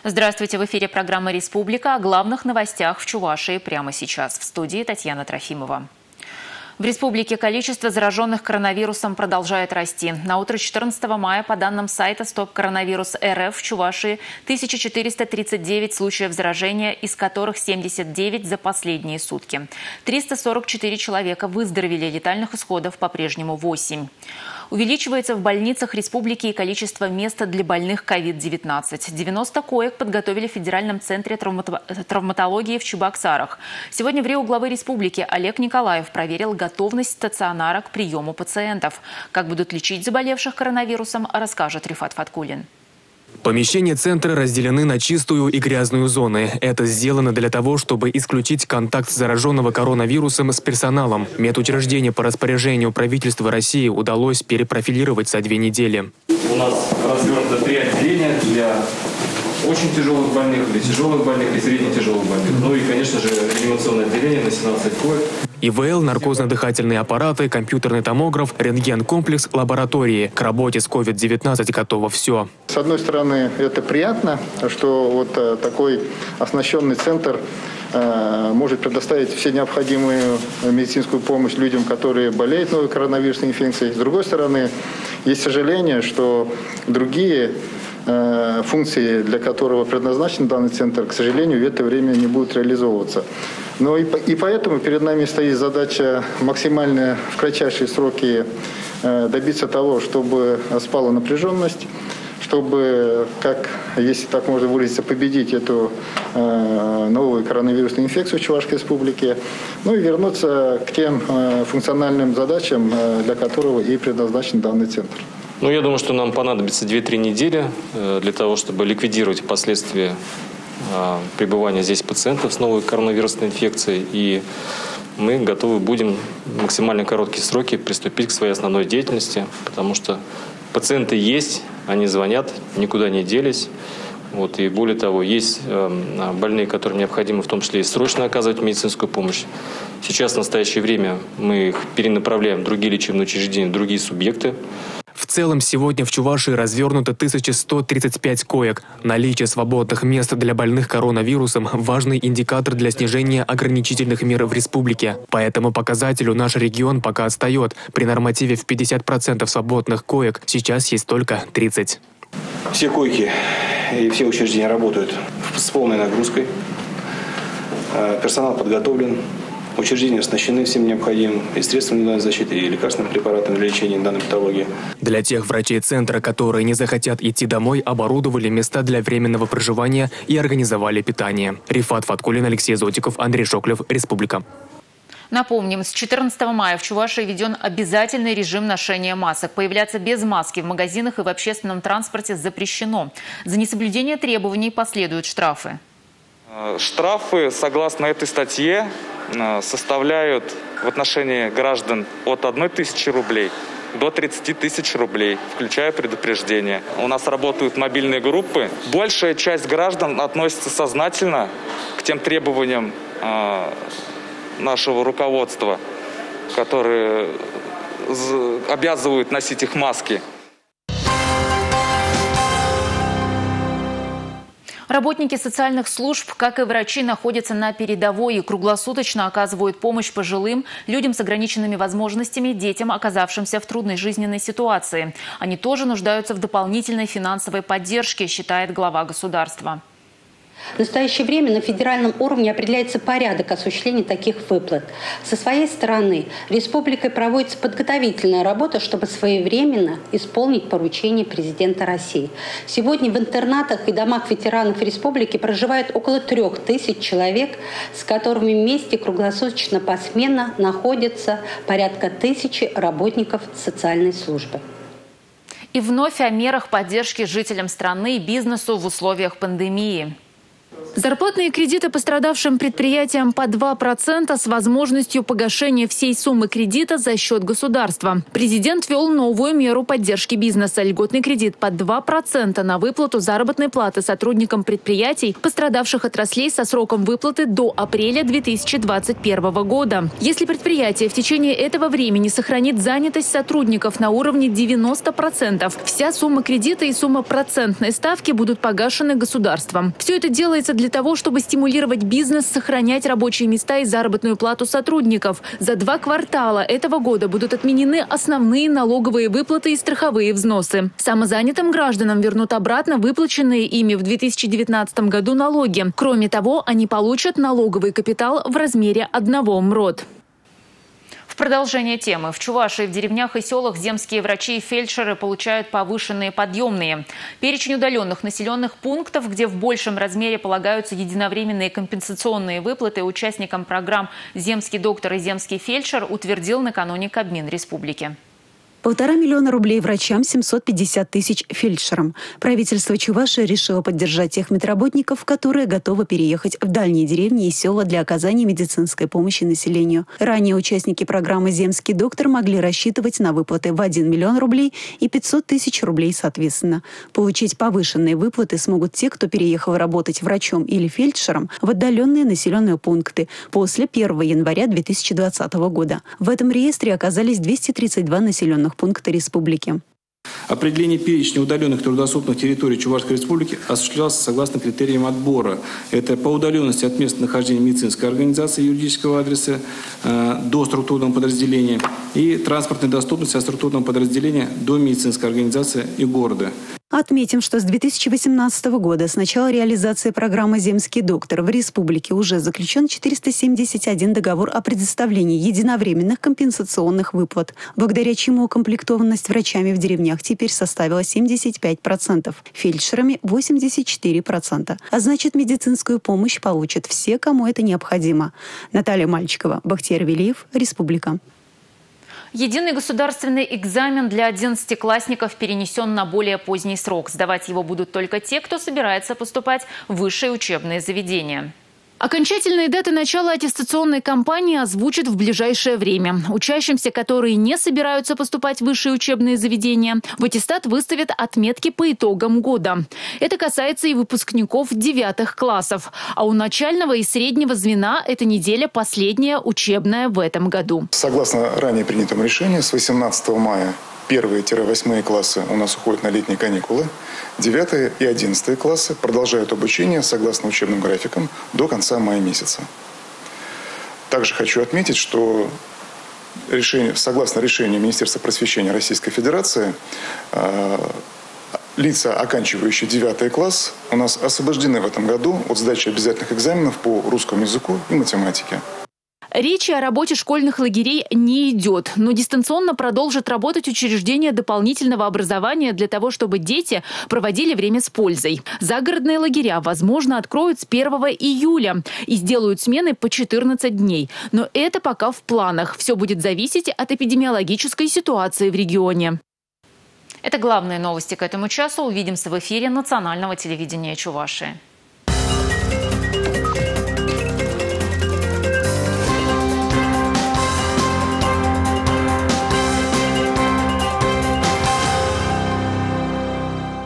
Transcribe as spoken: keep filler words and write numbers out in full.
Здравствуйте, в эфире программа «Республика». О главных новостях в Чувашии прямо сейчас. В студии Татьяна Трофимова. В республике количество зараженных коронавирусом продолжает расти. На утро четырнадцатого мая, по данным сайта Стоп Коронавирус РФ, в Чувашии тысяча четыреста тридцать девять случаев заражения, из которых семьдесят девять за последние сутки. триста сорок четыре человека выздоровели, летальных исходов по-прежнему восемь. Увеличивается в больницах республики и количество мест для больных ковид девятнадцать. девяносто коек подготовили в Федеральном центре травматологии в Чебоксарах. Сегодня в РИО главы республики Олег Николаев проверил готовность стационара к приему пациентов. Как будут лечить заболевших коронавирусом, расскажет Рифат Фаткулин. Помещения центра разделены на чистую и грязную зоны. Это сделано для того, чтобы исключить контакт зараженного коронавирусом с персоналом. Медучреждение по распоряжению правительства России удалось перепрофилировать за две недели. У нас развернуто три отделения для очень тяжелых больных, для тяжелых больных и средне-тяжелых больных. Ну и, конечно же, реанимационное отделение на семнадцать коек. ИВЛ, наркозно-дыхательные аппараты, компьютерный томограф, рентген-комплекс, лаборатории. К работе с ковид девятнадцать готово все. С одной стороны, это приятно, что вот такой оснащенный центр может предоставить все необходимую медицинскую помощь людям, которые болеют новой коронавирусной инфекцией. С другой стороны, есть сожаление, что другие функции, для которого предназначен данный центр, к сожалению, в это время не будут реализовываться. Но и, и поэтому перед нами стоит задача максимально в кратчайшие сроки добиться того, чтобы спала напряженность, чтобы, как, если так можно выразиться, победить эту э, новую коронавирусную инфекцию в Чувашской республике, ну и вернуться к тем э, функциональным задачам, э, для которого и предназначен данный центр. Ну, я думаю, что нам понадобится две-три недели для того, чтобы ликвидировать последствия пребывания здесь пациентов с новой коронавирусной инфекцией. И мы готовы будем в максимально короткие сроки приступить к своей основной деятельности, потому что пациенты есть, они звонят, никуда не делись. Вот, и более того, есть больные, которым необходимо в том числе и срочно оказывать медицинскую помощь. Сейчас, в настоящее время, мы их перенаправляем в другие лечебные учреждения, в другие субъекты. В целом, сегодня в Чувашии развернуто тысяча сто тридцать пять коек. Наличие свободных мест для больных коронавирусом – важный индикатор для снижения ограничительных мер в республике. По этому показателю наш регион пока отстает. При нормативе в пятьдесят процентов свободных коек сейчас есть только тридцать. Все койки и все учреждения работают с полной нагрузкой. Персонал подготовлен. Учреждения оснащены всем необходимым и средствами индивидуальной защиты, и лекарственными препаратами для лечения данной патологии. Для тех врачей центра, которые не захотят идти домой, оборудовали места для временного проживания и организовали питание. Рифат Фаткулин, Алексей Зотиков, Андрей Шоклев, Республика. Напомним, с четырнадцатого мая в Чувашии введен обязательный режим ношения масок. Появляться без маски в магазинах и в общественном транспорте запрещено. За несоблюдение требований последуют штрафы. Штрафы, согласно этой статье, составляют в отношении граждан от одной тысячи рублей до тридцати тысяч рублей, включая предупреждение. У нас работают мобильные группы. Большая часть граждан относится сознательно к тем требованиям э, нашего руководства, которые обязывают носить их маски. Работники социальных служб, как и врачи, находятся на передовой и круглосуточно оказывают помощь пожилым, людям с ограниченными возможностями, детям, оказавшимся в трудной жизненной ситуации. Они тоже нуждаются в дополнительной финансовой поддержке, считает глава государства. В настоящее время на федеральном уровне определяется порядок осуществления таких выплат. Со своей стороны, республикой проводится подготовительная работа, чтобы своевременно исполнить поручение президента России. Сегодня в интернатах и домах ветеранов республики проживает около трех тысяч человек, с которыми вместе круглосуточно посменно находятся порядка тысячи работников социальной службы. И вновь о мерах поддержки жителям страны и бизнесу в условиях пандемии. Зарплатные кредиты пострадавшим предприятиям по два процента с возможностью погашения всей суммы кредита за счет государства. Президент ввел новую меру поддержки бизнеса. Льготный кредит под два процента на выплату заработной платы сотрудникам предприятий, пострадавших отраслей со сроком выплаты до апреля две тысячи двадцать первого года. Если предприятие в течение этого времени сохранит занятость сотрудников на уровне девяноста процентов, вся сумма кредита и сумма процентной ставки будут погашены государством. Все это делается для того, чтобы стимулировать бизнес, сохранять рабочие места и заработную плату сотрудников. За два квартала этого года будут отменены основные налоговые выплаты и страховые взносы. Самозанятым гражданам вернут обратно выплаченные ими в две тысячи девятнадцатом году налоги. Кроме того, они получат налоговый капитал в размере одного МРОТ. В продолжение темы. В Чувашии в деревнях и селах земские врачи и фельдшеры получают повышенные подъемные. Перечень удаленных населенных пунктов, где в большем размере полагаются единовременные компенсационные выплаты участникам программ «Земский доктор» и «Земский фельдшер», утвердил накануне Кабмин республики. Полтора миллиона рублей врачам, семьсот пятьдесят тысяч фельдшерам. Правительство Чувашии решило поддержать тех медработников, которые готовы переехать в дальние деревни и села для оказания медицинской помощи населению. Ранее участники программы «Земский доктор» могли рассчитывать на выплаты в один миллион рублей и пятьсот тысяч рублей соответственно. Получить повышенные выплаты смогут те, кто переехал работать врачом или фельдшером в отдаленные населенные пункты после первого января две тысячи двадцатого года. В этом реестре оказались двести тридцать два населенных пункта республики. Определение перечня удаленных трудодоступных территорий Чувашской республики осуществлялось согласно критериям отбора. Это по удаленности от места нахождения медицинской организации юридического адреса э, до структурного подразделения и транспортной доступности от структурного подразделения до медицинской организации и города. Отметим, что с две тысячи восемнадцатого года с начала реализации программы «Земский доктор» в республике уже заключен четыреста семьдесят один договор о предоставлении единовременных компенсационных выплат, благодаря чему укомплектованность врачами в деревнях теперь составила семьдесят пять процентов, фельдшерами – восемьдесят четыре процента. А значит, медицинскую помощь получат все, кому это необходимо. Наталья Мальчикова, Бахтияр Велиев, Республика. Единый государственный экзамен для одиннадцатиклассников перенесен на более поздний срок. Сдавать его будут только те, кто собирается поступать в высшие учебные заведения. Окончательные даты начала аттестационной кампании озвучат в ближайшее время. Учащимся, которые не собираются поступать в высшие учебные заведения, в аттестат выставят отметки по итогам года. Это касается и выпускников девятых классов. А у начального и среднего звена эта неделя последняя учебная в этом году. Согласно ранее принятому решению, с восемнадцатого мая первые-восьмые классы у нас уходят на летние каникулы. девятые и одиннадцатые классы продолжают обучение согласно учебным графикам до конца мая месяца. Также хочу отметить, что решение, согласно решению Министерства просвещения Российской Федерации, э, лица, оканчивающие девятый класс, у нас освобождены в этом году от сдачи обязательных экзаменов по русскому языку и математике. Речи о работе школьных лагерей не идет, но дистанционно продолжат работать учреждения дополнительного образования для того, чтобы дети проводили время с пользой. Загородные лагеря, возможно, откроют с первого июля и сделают смены по четырнадцать дней. Но это пока в планах. Все будет зависеть от эпидемиологической ситуации в регионе. Это главные новости к этому часу. Увидимся в эфире национального телевидения Чувашии.